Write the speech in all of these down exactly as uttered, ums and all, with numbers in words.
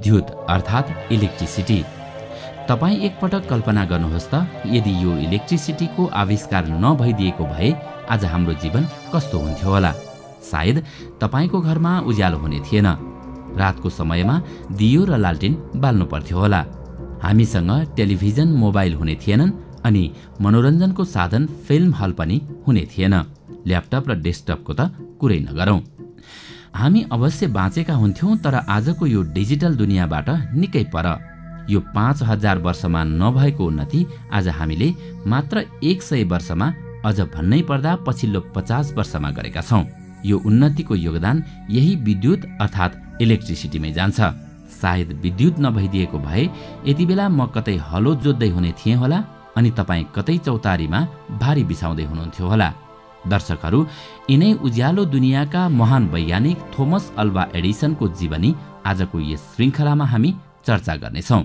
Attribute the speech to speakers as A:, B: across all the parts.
A: विद्युत अर्थात् इलेक्ट्रिसिटी। तपाईँ एकपटक कल्पना गर्नुहोस् त, यदि यो इलेक्ट्रिसिटीको आविष्कार नभइदिएको भए आज हाम्रो जीवन कस्तो हुन्थ्यो होला। सायद तपाईँको घरमा उज्यालो हुने थिएन, रातको समयमा दियो र लालटेन बाल्नु पर्थ्यो होला। हामीसँग टेलिभिजन, मोबाइल हुने थिएनन् अनि मनोरञ्जनको साधन फिल्म हल पनि हुने थिएन। ल्यापटप र डेस्कटपको त कुरै नगरौँ। हामी अवश्य बाँचेका हुन्थ्यौँ, तर आजको यो डिजिटल दुनियाँबाट निकै पर। यो पाँच हजार वर्षमा नभएको उन्नति आज हामीले मात्र एक सय वर्षमा, अझ भन्नै पर्दा पछिल्लो पचास वर्षमा गरेका छौँ। यो उन्नतिको योगदान यही विद्युत अर्थात् इलेक्ट्रिसिटीमै जान्छ। सायद विद्युत नभइदिएको भए यति बेला म कतै हलो जोत्दै हुने थिएँ होला अनि तपाईँ कतै चौतारीमा भारी बिछाउँदै हुनुहुन्थ्यो होला। दर्शकहरू, यिनै उज्यालो दुनियाँका महान वैज्ञानिक थोमस अल्वा एडिसनको जीवनी आजको यस श्रृङ्खलामा हामी चर्चा गर्नेछौँ।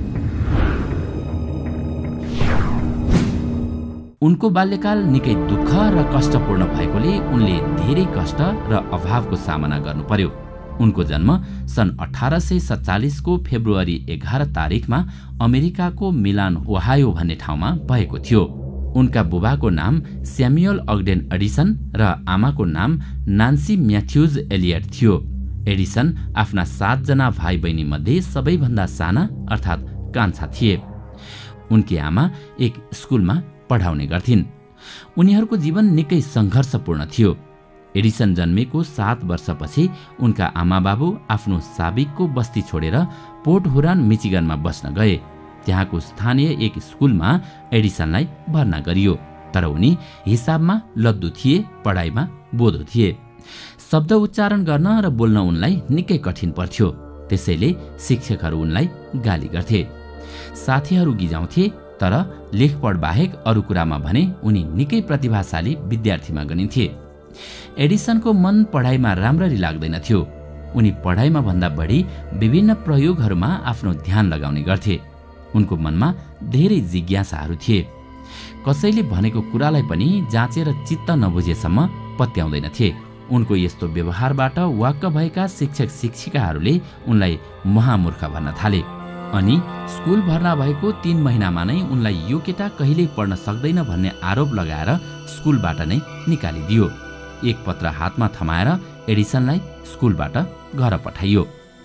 A: उनको बाल्यकाल निकै दुःख र कष्टपूर्ण भएकोले उनले धेरै कष्ट र अभावको सामना गर्नु पर्यो। उनको जन्म सन् अठार सय सत्तालिसको फेब्रुअरी एघार तारिकमा अमेरिकाको मिलान, ओहायो भन्ने ठाउँमा भएको थियो। उनका बुबाको नाम स्यामुएल अग्डेन एडिसन र आमाको नाम नान्सी म्याथ्युज एलियट थियो। एडिसन आफ्ना सातजना भाइ बहिनी मध्ये सबैभन्दा साना अर्थात् कान्छा थिए। उनकी आमा एक स्कुलमा पढाउने गर्थिन्। उनीहरूको जीवन निकै सङ्घर्षपूर्ण थियो। एडिसन जन्मेको सात वर्षपछि उनका आमा बाबु आफ्नो साबिकको बस्ती छोडेर पोर्ट हुरान, मिचिगनमा बस्न गए। त्यहाँको स्थानीय एक स्कुलमा एडिसनलाई भर्ना गरियो, तर उनी हिसाबमा लद्दु थिए, पढाइमा बोधो थिए। शब्द उच्चारण गर्न र बोल्न उनलाई निकै कठिन पर्थ्यो। त्यसैले शिक्षकहरू उनलाई गाली गर्थे, साथीहरू गिजाउँथे, तर लेखपढ बाहेक अरू कुरामा भने उनी निकै प्रतिभाशाली विद्यार्थीमा गनिन्थे। एडिसनको मन पढाइमा राम्ररी लाग्दैनथ्यो। उनी पढाइमा भन्दा बढी विभिन्न प्रयोगहरूमा आफ्नो ध्यान लगाउने गर्थे। उनको मनमा धेरै जिज्ञासाहरू थिए। कसैले भनेको कुरालाई पनि जाँचेर चित्त नबुझेसम्म पत्याउँदैनथे। उनको यस्तो व्यवहारबाट वाक्क भएका शिक्षक शिक्षिकाहरूले उनलाई महामूर्ख भन्न थाले अनि स्कुल भर्ना भएको तीन महिनामा नै उनलाई यो केटा कहिल्यै पढ्न सक्दैन भन्ने आरोप लगाएर स्कुलबाट नै निकालिदियो। एक पत्र हातमा थमाएर एडिसनलाई स्कुलबाट घर पठाइयो।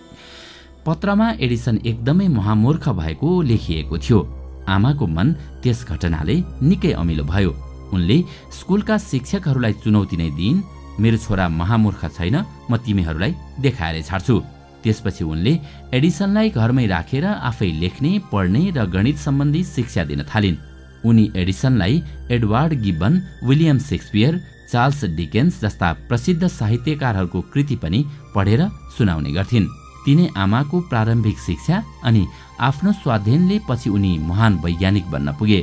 A: पत्रमा एडिसन एकदमै महामूर्ख भएको लेखिएको थियो। आमाको मन त्यस घटनाले निकै अमिलो भयो। उनले स्कुलका शिक्षकहरूलाई चुनौती नै दिइन्, मेरो छोरा महामूर्ख छैन, म तिमीहरूलाई देखाएरै छाड्छु। त्यसपछि उनले एडिसनलाई घरमै राखेर आफै लेख्ने, पढ्ने र गणित सम्बन्धी शिक्षा दिन थालिन्। उनी एडिसनलाई Edward Gibbon, William Shakespeare, Charles Dickens जस्ता प्रसिद्ध साहित्यकारहरूको कृति पनि पढेर सुनाउने गर्थिन्। तिनै आमाको प्रारम्भिक शिक्षा अनि आफ्नो स्वाध्ययनले पछि उनी महान वैज्ञानिक बन्न पुगे।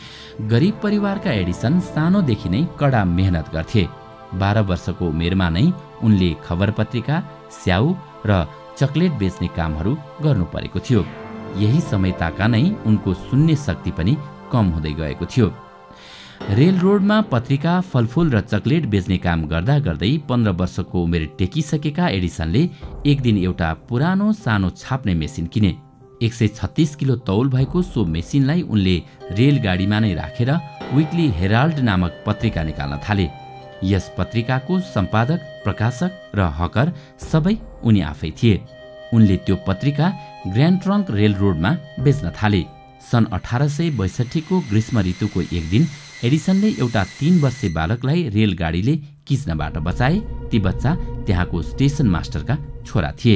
A: गरिब परिवारका एडिसन सानोदेखि नै कडा मेहनत गर्थे। बाह्र वर्षको उमेरमा नै उनले खबर पत्रिका, स्याउ र चकलेट बेच्ने कामहरू गर्नु परेको थियो। यही समय ताका नै उनको सुन्ने शक्ति पनि कम हुँदै गएको थियो। रेल रोडमा पत्रिका, फलफुल र चकलेट बेच्ने काम गर्दा गर्दै पन्ध्र वर्षको उमेर टेकिसकेका एडिसनले एक दिन एउटा पुरानो सानो छाप्ने मेसिन किने। एक सय छत्तीस किलो तौल भएको सो मेसिनलाई उनले रेलगाडीमा नै राखेर विकली हेराल्ड नामक पत्रिका निकाल्न थाले। यस पत्रिकाको सम्पादक, प्रकाशक र हकर सबै उनी आफै थिए। उनले त्यो पत्रिका ग्रान्ड ट्रङ्क रेल रोडमा बेच्न थाले। सन् अठार सय बैसठीको ग्रीष्म ऋतुको एक दिन एडिसनले एउटा तीन वर्षे बालकलाई रेलगाडीले किच्नबाट बचाए। ती बच्चा त्यहाँको स्टेसन मास्टरका छोरा थिए।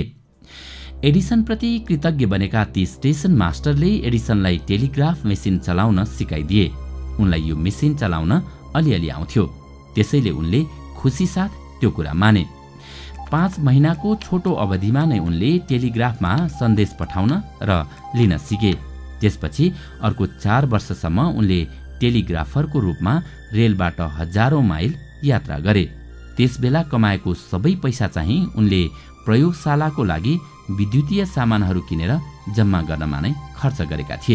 A: एडिसनप्रति कृतज्ञ बनेका ती स्टेसन मास्टरले एडिसनलाई टेलिग्राफ मेसिन चलाउन सिकाइदिए। उनलाई यो मेसिन चलाउन अलिअलि आउँथ्यो, त्यसैले उनले खुसी साथ त्यो कुरा माने। पाँच महिनाको छोटो अवधिमा नै उनले टेलिग्राफमा सन्देश पठाउन र लिन सिके। त्यसपछि अर्को चार वर्षसम्म उनले टेलिग्राफरको रूपमा रेलबाट हजारौं माइल यात्रा गरे। त्यसबेला कमाएको सबै पैसा चाहिँ उनले प्रयोगशालाको लागि विद्युतीय सामानहरू किनेर जम्मा गर्नमा नै खर्च गरेका थिए।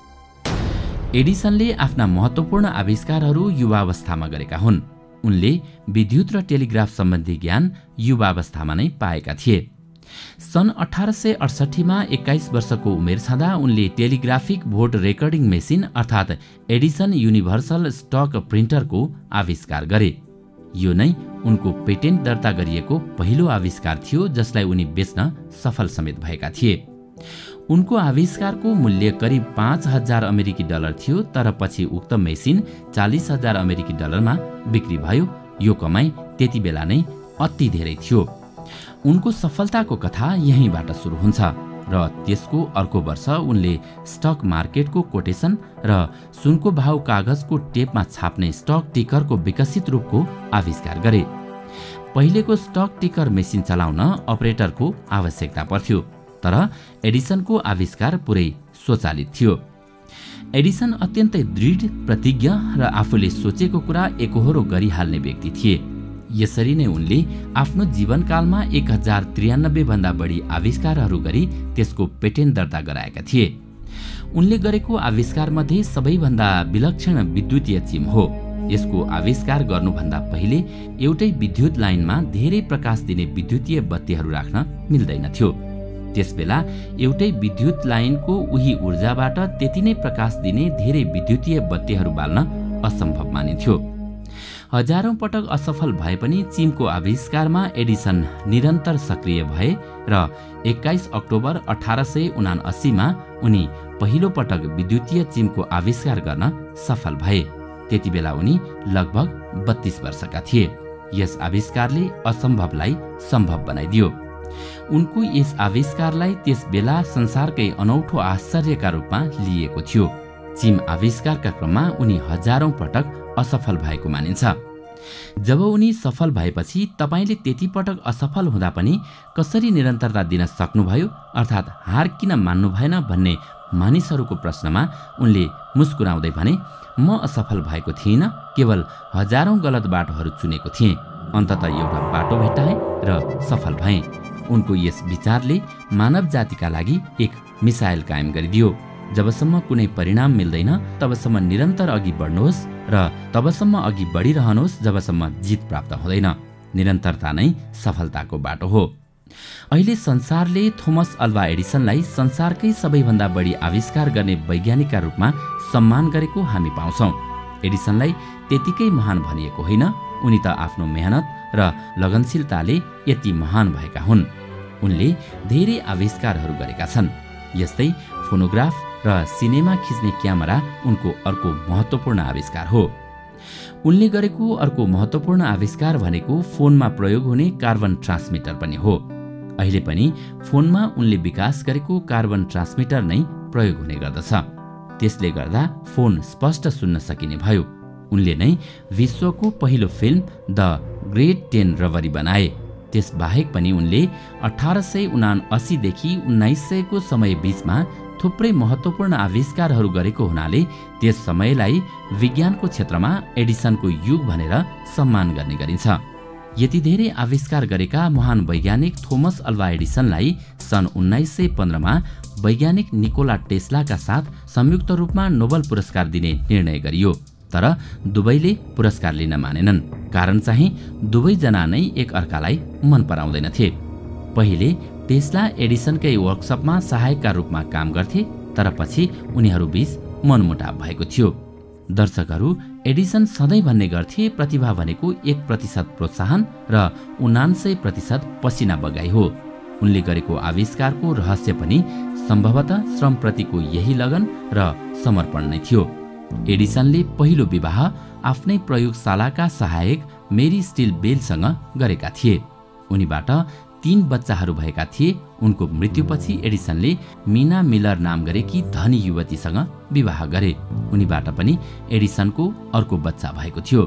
A: एडिसनले आफ्ना महत्त्वपूर्ण आविष्कारहरू युवावस्थामा गरेका हुन्। उनले विद्युत र टेलिग्राफ सम्बन्धी ज्ञान युवावस्थामा नै पाएका थिए। सन् अठार सय अडसट्ठीमा एक्काइस वर्षको उमेर छँदा उनले टेलिग्राफिक भोट रेकर्डिङ मेसिन अर्थात् एडिसन युनिभर्सल स्टक प्रिन्टरको आविष्कार गरे। यो नै उनको पेटेन्ट दर्ता गरिएको पहिलो आविष्कार थियो जसलाई उनी बेच्न सफल समेत भएका थिए। उनको आविष्कारको मूल्य करिब पाँच हजार अमेरिकी डलर थियो, तर पछि उक्त मेसिन चालिस हजार अमेरिकी डलरमा बिक्री भयो। यो कमाई त्यति बेला नै अति धेरै थियो। उनको सफलताको कथा यहीँबाट सुरु हुन्छ र त्यसको अर्को वर्ष उनले स्टक मार्केटको कोटेसन र सुनको भाव कागजको टेपमा छाप्ने स्टक टिकरको विकसित रूपको आविष्कार गरे। पहिलेको स्टक टिकर मेसिन चलाउन अपरेटरको आवश्यकता पर्थ्यो, तर एडिसनको आविष्कार पुरै स्वचालित थियो। एडिसन अत्यन्तै दृढ प्रतिज्ञ र आफूले सोचेको कुरा एकोहोरो गरिहाल्ने व्यक्ति थिए। यसरी नै उनले आफ्नो जीवनकालमा एक हजार त्रियानब्बे भन्दा बढी आविष्कारहरू गरी त्यसको पेटेन्ट दर्ता गराएका थिए। उनले गरेको आविष्कारमध्ये सबैभन्दा विलक्षण विद्युतीय चिम हो। यसको आविष्कार गर्नुभन्दा पहिले एउटै विद्युत लाइनमा धेरै प्रकाश दिने विद्युतीय बत्तीहरू राख्न मिल्दैनथ्यो। त्यसबेला एउटै विद्युत लाइनको उही ऊर्जाबाट त्यति नै प्रकाश दिने धेरै विद्युतीय बत्तीहरू बाल्न असम्भव मानिन्थ्यो। हजारौं पटक असफल भए पनि चिमको आविष्कारमा एडिसन निरन्तर सक्रिय भए र एक्काइस अक्टोबर अठार सय उनासीमा उनी पहिलो पटक विद्युतीय चिमको आविष्कार गर्न सफल भए। त्यति बेला उनी लगभग बत्तीस वर्षका थिए। यस आविष्कारले असम्भवलाई सम्भव बनाइदियो। उनको यस आविष्कारलाई त्यस बेला संसारकै अनौठो आश्चर्यका रूपमा लिएको थियो। चिम आविष्कारका क्रममा उनी हजारौं पटक असफल भएको मानिन्छ। जब उनी सफल भएपछि तपाईले त्यति पटक असफल हुँदा पनि कसरी निरन्तरता दिन सक्नुभयो, अर्थात् हार किन मान्नु भएन भन्ने मानिसहरूको प्रश्नमा उनले मुस्कुराउँदै भने, म असफल भएको थिइनँ, केवल हजारौं गलत बाटोहरू चुनेको थिएँ। अन्ततः एउटा बाटो भेट्टाएँ र सफल भएँ। उनको यस विचारले मानव जातिका लागि एक मिसाइल कायम गरिदियो। जबसम्म कुनै परिणाम मिल्दैन तबसम्म निरन्तर अघि बढ्नुहोस् र तबसम्म अघि बढिरहनुहोस् जबसम्म जित प्राप्त हुँदैन। निरन्तरता नै सफलताको बाटो हो। अहिले संसारले थोमस अल्वा एडिसनलाई संसारकै सबैभन्दा बढी आविष्कार गर्ने वैज्ञानिकका रूपमा सम्मान गरेको हामी पाउँछौँ। एडिसनलाई त्यतिकै महान भनिएको होइन, उनी त आफ्नो मेहनत र लगनशीलताले यति महान भएका हुन्। उनले धेरै आविष्कारहरू गरेका छन्। यस्तै फोनोग्राफ र सिनेमा खिच्ने क्यामेरा उनको अर्को महत्त्वपूर्ण आविष्कार हो। उनले गरेको अर्को महत्त्वपूर्ण आविष्कार भनेको फोनमा प्रयोग हुने कार्बन ट्रान्समिटर पनि हो। अहिले पनि फोनमा उनले विकास गरेको कार्बन ट्रान्समिटर नै प्रयोग हुने गर्दछ। त्यसले गर्दा फोन स्पष्ट सुन्न सकिने भयो। उनले नै विश्वको पहिलो film the great ten robbery बनाए। त्यस बाहेक पनि उनले अठार सय उनासीदेखि उन्नाइस सयको समय बीचमा थुप्रै महत्त्वपूर्ण आविष्कारहरू गरेको हुनाले त्यस समयलाई विज्ञानको क्षेत्रमा एडिसनको युग भनेर सम्मान गर्ने गरिन्छ। यति धेरै आविष्कार गरेका महान वैज्ञानिक थोमस अल्वा एडिसनलाई सन् उन्नाइस सय पन्ध्रमा वैज्ञानिक निकोला टेस्लाका साथ संयुक्त रूपमा नोबेल पुरस्कार दिने निर्णय गरियो। तर दुवैले पुरस्कार लिन मानेनन्। कारण चाहिँ दुवैजना नै एक अर्कालाई मन पराउँदैनथे। पहिले टेस्ला एडिसनकै वर्कसपमा सहायकका रूपमा काम गर्थे, तर पछि उनीहरू बीच मनमुटाव भएको थियो। दर्शकहरू एडिसन सधैँ भन्ने गर्थे प्रतिभा भनेको एक प्रतिशत प्रोत्साहन र उनान्सय प्रतिशत पसिना बगाई हो। उनले गरेको आविष्कारको रहस्य पनि सम्भवतः श्रमप्रतिको यही लगन र समर्पण नै थियो। एडिसनले पहिलो विवाह आफ्नै प्रयोगशालाका सहायक मेरी स्टिल बेलसँग गरेका थिए। उनीबाट तीन बच्चाहरू भएका थिए। उनको मृत्युपछि एडिसनले मिना मिलर नाम गरेकी धनी युवतीसँग विवाह गरे। उनीबाट पनि एडिसनको अर्को बच्चा भएको थियो।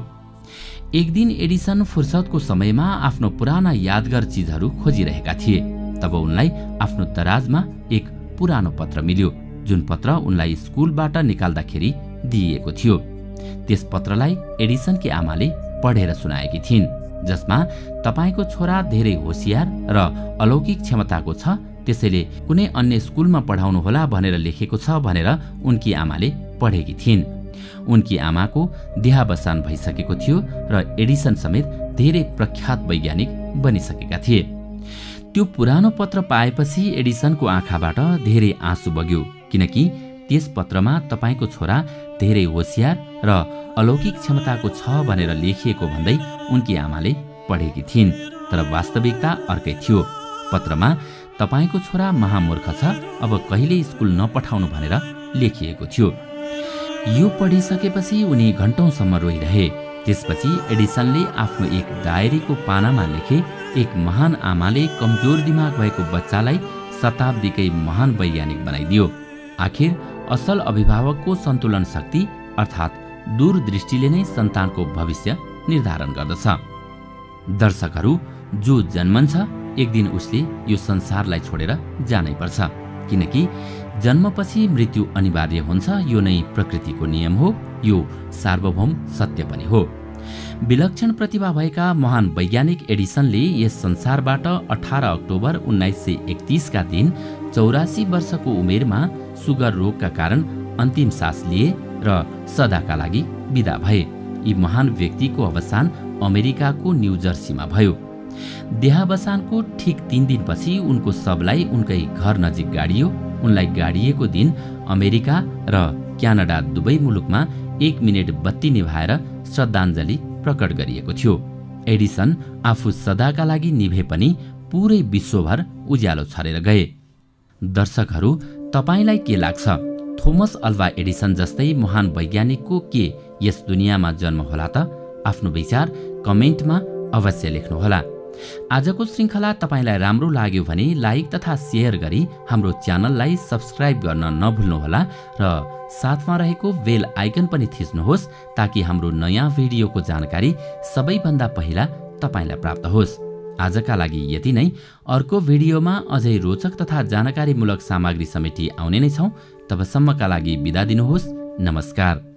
A: एक दिन एडिसन फुर्सदको समयमा आफ्नो पुराना यादगार चिजहरू खोजिरहेका थिए। तब उनलाई आफ्नो दराजमा एक पुरानो पत्र मिल्यो, जुन पत्र उनलाई स्कुलबाट निकाल्दाखेरि दिइएको थियो। त्यस पत्रलाई एडिसनकी आमाले पढेर सुनाएकी थिइन्, जसमा तपाईको छोरा धेरै होशियार र अलौकिक क्षमताको छ, त्यसैले कुनै अन्य स्कुलमा पढाउनु होला भनेर लेखेको छ भनेर उनकी आमाले पढेकी थिइन्। उनकी आमाको देहावसान भइसकेको थियो र एडिसन समेत धेरै प्रख्यात वैज्ञानिक बनिसकेका थिए। त्यो पुरानो पत्र पाएपछि एडिसनको आँखाबाट धेरै आँसु बग्यो, किनकि त्यस पत्रमा तपाईँको छोरा धेरै होशियार र अलौकिक क्षमताको छ भनेर लेखिएको भन्दै उनकी आमाले पढेकी थिइन्। तर वास्तविकता अर्कै थियो। पत्रमा तपाईँको छोरा महामूर्ख छ, अब कहिले स्कुल नपठाउनु भनेर लेखिएको थियो। यो पढिसकेपछि उनी घण्टौँसम्म रोइरहे। त्यसपछि एडिसनले आफ्नो एक डायरीको पानामा लेखे, एक महान आमाले कमजोर दिमाग भएको बच्चालाई शताब्दीकै महान वैज्ञानिक बनाइदियो। आखिर असल अभिभावकको सन्तुलन शक्ति अर्थात् दूरदृष्टिले नै सन्तानको भविष्य निर्धारण गर्दछ। दर्शकहरू, जो जन्मन्छ एक दिन उसले यो संसारलाई छोडेर जानै पर्छ, किनकि जन्मपछि मृत्यु अनिवार्य हुन्छ। यो नै प्रकृतिको नियम हो, यो सार्वभौम सत्य पनि हो। विलक्षण प्रतिभा भएका महान वैज्ञानिक एडिसनले यस संसारबाट अठार अक्टोबर उन्नाइस सय एकतीसका दिन चौरासी वर्षको उमेरमा सुगर रोगका कारण अन्तिम सास लिए र सदाका लागि विदा भए। यी महान व्यक्तिको अवसान अमेरिकाको न्युजर्सीमा भयो। देहावसानको ठिक तीन दिनपछि उनको शवलाई उनकै घर नजिक गाडियो। उनलाई गाडिएको दिन अमेरिका र क्यानाडा दुवै मुलुकमा एक मिनट बत्ती निभाएर श्रद्धाञ्जली प्रकट गरिएको थियो। एडिसन आफू सदाका लागि निभे पनि पुरै विश्वभर उज्यालो छरेर गए। दर्शकहरू, तपाईलाई के लाग्छ? थोमस अल्वा एडिसन जस्तै महान वैज्ञानिकको के यस दुनियाँमा जन्म होला त? आफ्नो विचार कमेन्टमा अवश्य लेख्नुहोला। आजको श्रृङ्खला तपाईलाई राम्रो लाग्यो भने लाइक तथा सेयर गरी हाम्रो च्यानललाई सब्स्क्राइब गर्न नभुल्नुहोला र साथमा रहेको बेल आइकन पनि थिच्नुहोस्, ताकि हाम्रो नयाँ भिडियोको जानकारी सबैभन्दा पहिला तपाईलाई प्राप्त होस्। आजका लागि यति नै। अर्को भिडियोमा अझै रोचक तथा जानकारीमूलक सामग्री समेटी आउने नै छौँ। तबसम्मका लागि बिदा दिनुहोस्। नमस्कार।